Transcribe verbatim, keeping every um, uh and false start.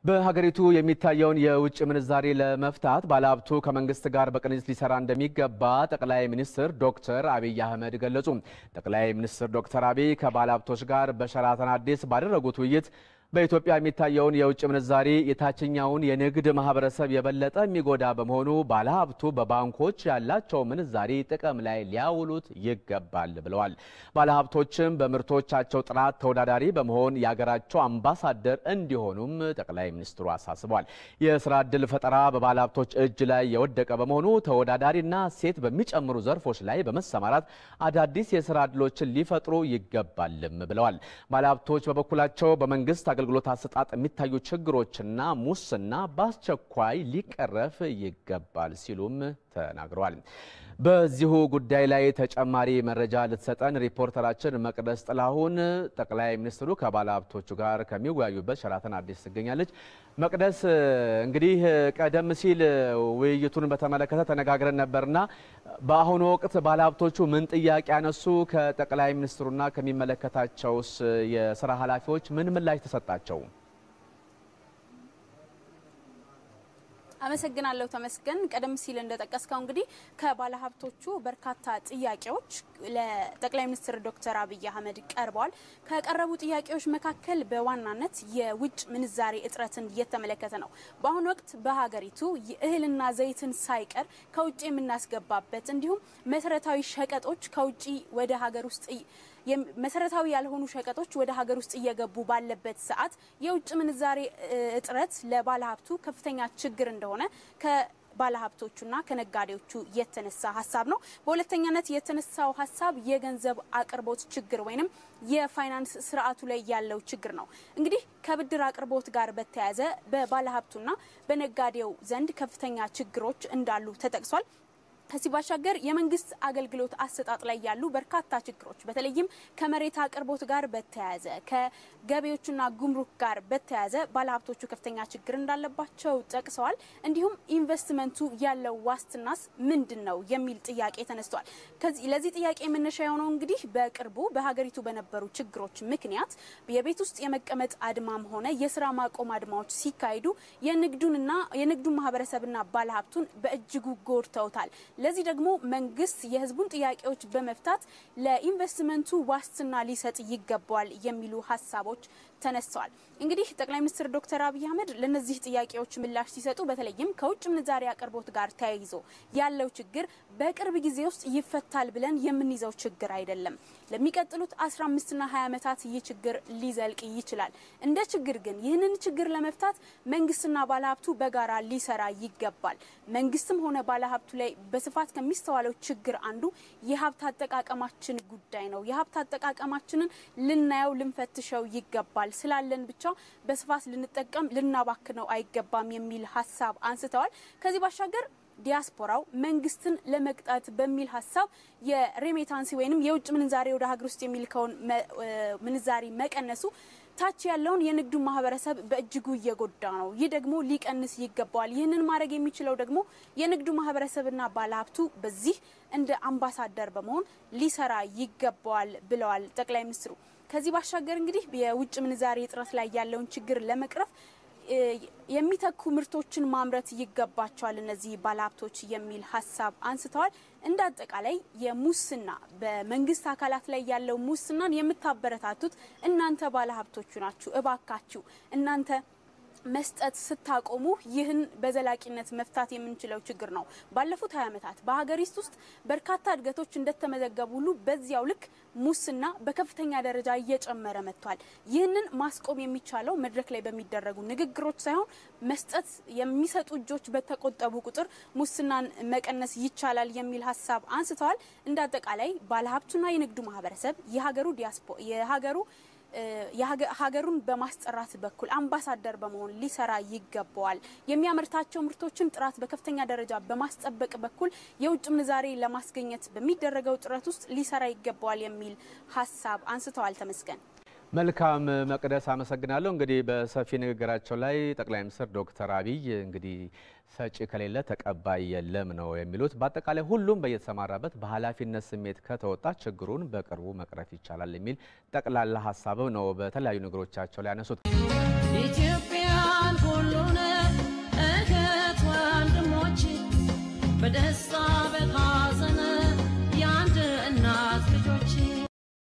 በሀገሪቱ የሚታየውን የውጭ ምንዛሪ ለመፍታት ባለሀብቱ ከመንግስት ጋር በቅንጅት ሊሰራ እንደሚገባ ጠቅላይ ሚኒስትር ዶክተር አብይ አህመድ ገለጹ። ጠቅላይ ሚኒስትር ዶክተር አብይ ከባለሀብቶች ጋር በሸራተን አዲስ ባደረጉት ውይይት በኢትዮጵያ የሚታየውን የውጭ ምንዛሪ የታችኛውን የንግድ ማህበረሰብ የበለጠ የሚጎዳ በመሆኑ ባለሀብቱ በባንኮች ያላቸው ምንዛሪ ጥቅም ላይ ሊያውሉት ይገባል ብለዋል። ባለሀብቶችም በምርቶቻቸው ጥራት ተወዳዳሪ በመሆን የሀገራቸው አምባሳደር እንዲሆኑም ጠቅላይ ሚኒስትሩ አሳስበዋል። የስራ ዕድል ፈጠራ በባለሀብቶች እጅ ላይ የወደቀ በመሆኑ ተወዳዳሪና ሴት በሚጨምሩ ዘርፎች ላይ በመሰማራት አዳዲስ የስራ ዕድሎችን ሊፈጥሩ ይገባልም ብለዋል። ባለሀብቶች በበኩላቸው በመንግስት አገልግሎት አሰጣጥ የሚታዩ ችግሮችና ሙስና በአስቸኳይ ሊቀረፍ ይገባል ሲሉም ተናግረዋል። በዚሁ ጉዳይ ላይ ተጨማሪ መረጃ ልትሰጠን ሪፖርተራችን መቅደስ ጥላሁን ጠቅላይ ሚኒስትሩ ከባለሀብቶቹ ጋር ከሚወያዩበት ሸራተን አዲስ ትገኛለች። መቅደስ፣ እንግዲህ ቀደም ሲል ውይይቱን በተመለከተ ተነጋግረን ነበርና በአሁኑ ወቅት ባለሀብቶቹ ምን ጥያቄ ያነሱ? ከጠቅላይ ሚኒስትሩና ከሚመለከታቸውስ የስራ ኃላፊዎች ምን ምላሽ ተሰጣቸው? አመሰግናለሁ ተመስገን። ቀደም ሲል እንደተጠቀስከው እንግዲህ ከባለሀብቶቹ በርካታ ጥያቄዎች ለጠቅላይ ሚኒስትር ዶክተር አብይ አህመድ ቀርበዋል። ከቀረቡ ጥያቄዎች መካከል በዋናነት የውጭ ምንዛሬ እጥረትን እየተመለከተ ነው። በአሁኑ ወቅት በሀገሪቱ እህልና ዘይትን ሳይቀር ከውጭ የምናስገባበት እንዲሁም መሰረታዊ ሸቀጦች ከውጭ ወደ ሀገር ውስጥ መሰረታዊ ያልሆኑ ሸቀጦች ወደ ሀገር ውስጥ እየገቡ ባለበት ሰዓት የውጭ ምንዛሬ እጥረት ለባለሀብቱ ከፍተኛ ችግር እንደሆነ ከባለሀብቶቹና ከነጋዴዎቹ የተነሳ ሀሳብ ነው። በሁለተኛነት የተነሳው ሀሳብ የገንዘብ አቅርቦት ችግር ወይንም የፋይናንስ ስርዓቱ ላይ ያለው ችግር ነው። እንግዲህ ከብድር አቅርቦት ጋር በተያያዘ በባለሀብቱና በነጋዴው ዘንድ ከፍተኛ ችግሮች እንዳሉ ተጠቅሷል። ከዚህ ባሻገር የመንግስት አገልግሎት አሰጣጥ ላይ ያሉ በርካታ ችግሮች በተለይም ከመሬት አቅርቦት ጋር በተያያዘ ከገቢዎችና ጉምሩክ ጋር በተያያዘ ባለሀብቶቹ ከፍተኛ ችግር እንዳለባቸው ጠቅሰዋል። እንዲሁም ኢንቨስትመንቱ ያለው ዋስትናስ ምንድነው የሚል ጥያቄ ተነስቷል። ከዚህ ለዚህ ጥያቄ መነሻ የሆነው እንግዲህ በቅርቡ በሀገሪቱ በነበሩ ችግሮች ምክንያት የቤት ውስጥ የመቀመጥ አድማም ሆነ የስራ ማቆም አድማዎች ሲካሄዱ የንግዱንና የንግዱን ማህበረሰብና ባለሀብቱን በእጅጉ ጎድተውታል። ለዚህ ደግሞ መንግስት የህዝቡን ጥያቄዎች በመፍታት ለኢንቨስትመንቱ ዋስትና ሊሰጥ ይገባል የሚሉ ሐሳቦች ተነስተዋል። እንግዲህ ጠቅላይ ሚኒስትር ዶክተር አብይ አህመድ ለነዚህ ጥያቄዎች ምላሽ ሲሰጡ በተለይም ከውጭ ምንዛሪ አቅርቦት ጋር ተያይዞ ያለው ችግር በቅርብ ጊዜ ውስጥ ይፈታል ብለን የምንይዘው ችግር አይደለም። ለሚቀጥሉት አስራ አምስት እና ሃያ ዓመታት ይህ ችግር ሊዘልቅ ይችላል። እንደ ችግር ግን ይህንን ችግር ለመፍታት መንግስትና ባለሀብቱ በጋራ ሊሰራ ይገባል። መንግስትም ሆነ ባለሀብቱ ላይ በስፋት ከሚስተዋለው ችግር አንዱ የሀብት አጠቃቀማችን ጉዳይ ነው። የሀብት አጠቃቀማችንን ልናየው ልንፈትሸው ይገባል። ስላለን ብቻ በስፋት ልንጠቀም ልናባክነው አይገባም የሚል ሐሳብ አንስተዋል። ከዚህ ባሻገር ዲያስፖራው መንግስትን ለመቅጣት በሚል ሐሳብ የሬሜታንሲ ወይንም የውጭ ምንዛሬ ወደ ሀገር ውስጥ የሚልከውን ምንዛሪ መቀነሱ ታች ያለውን የንግዱ ማህበረሰብ በእጅጉ እየጎዳ ነው። ይህ ደግሞ ሊቀንስ ይገባል። ይህንን ማድረግ የሚችለው ደግሞ የንግዱ ማህበረሰብና ባለሀብቱ በዚህ እንደ አምባሳደር በመሆን ሊሰራ ይገባል ብለዋል ጠቅላይ ሚኒስትሩ። ከዚህ ባሻገር እንግዲህ የውጭ ምንዛሬ እጥረት ላይ ያለውን ችግር ለመቅረፍ የሚተኩ ምርቶችን ማምረት ይገባቸዋል እነዚህ ባለሀብቶች የሚል ሐሳብ አንስተዋል። እንደ አጠቃላይ የሙስና በመንግስት አካላት ላይ ያለው ሙስናን የምታበረታቱት እናንተ ባለሀብቶቹ ናችሁ። እባካችሁ እናንተ መስጠት ስታቆሙ ይህን በዘላቂነት መፍታት የምንችለው ችግር ነው። ባለፉት ሃያ ዓመታት በሀገሪቱ ውስጥ በርካታ እድገቶች እንደተመዘገቡ ሁሉ በዚያው ልክ ሙስና በከፍተኛ ደረጃ እየጨመረ መጥቷል። ይህንን ማስቆም የሚቻለው መድረክ ላይ በሚደረጉ ንግግሮች ሳይሆን መስጠት የሚሰጡ እጆች በተቆጠቡ ቁጥር ሙስናን መቀነስ ይቻላል የሚል ሐሳብ አንስተዋል። እንደ አጠቃላይ ባለሀብቱና የንግዱ ማህበረሰብ የሀገሩ ዲያስፖራ የሀገሩ የሀገሩን በማስጠራት በኩል አምባሳደር በመሆን ሊሰራ ይገባዋል። የሚያመርታቸው ምርቶችን ጥራት በከፍተኛ ደረጃ በማስጠበቅ በኩል የውጭ ምንዛሬ ለማስገኘት በሚደረገው ጥረት ውስጥ ሊሰራ ይገባዋል የሚል ሐሳብ አንስተዋል። ተመስገን። መልካም መቅደስ፣ አመሰግናለሁ። እንግዲህ በሰፊ ንግግራቸው ላይ ጠቅላይ ሚኒስትር ዶክተር አብይ እንግዲህ ሰጪ ከሌለ ተቀባይ የለም ነው የሚሉት። በአጠቃላይ ሁሉም በየተሰማራበት በኃላፊነት ስሜት ከተወጣ ችግሩን በቅርቡ መቅረፍ ይቻላል የሚል ጠቅላላ ሐሳብ ነው በተለያዩ ንግሮቻቸው ላይ ያነሱት። በደስታ በታ